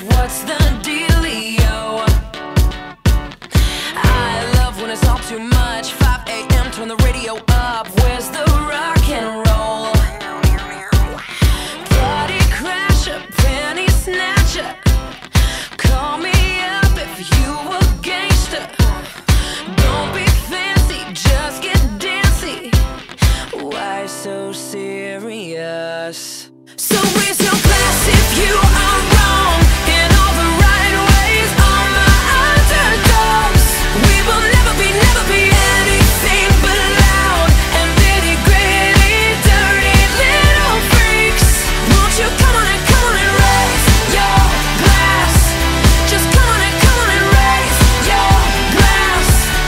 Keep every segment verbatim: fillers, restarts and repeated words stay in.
What's the dealio? I love when it's all too much. five A M, turn the radio up. Where's the rock and roll? Party crasher, penny snatcher. Call me up if you a gangster. Don't be fancy, just get dancy. Why so serious? So raise your glass if you are wrong in all the right ways. All my underdogs, we will never be, never be anything but loud and nitty gritty, dirty little freaks. Won't you come on and come on and raise your glass? Just come on and come on and raise your glass.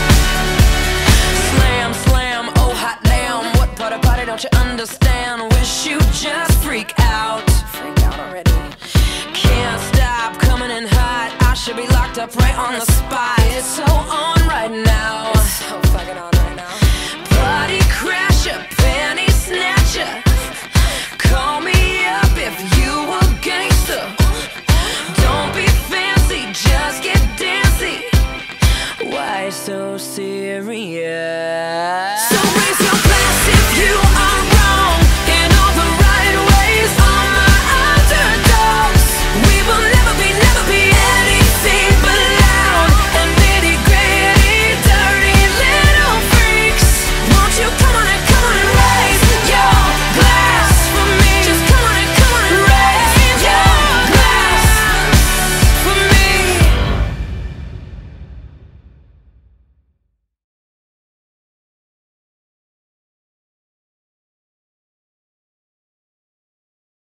Slam, slam, oh hot damn. What part of party don't you understand? Wish you just freak out. Freak out already. Can't stop coming in hot. I should be locked up right on the spot. It's so on right now. It's so fucking on right now. Party crasher, penny snatcher. Call me up if you a gangster. Don't be fancy, just get dancy. Why so serious?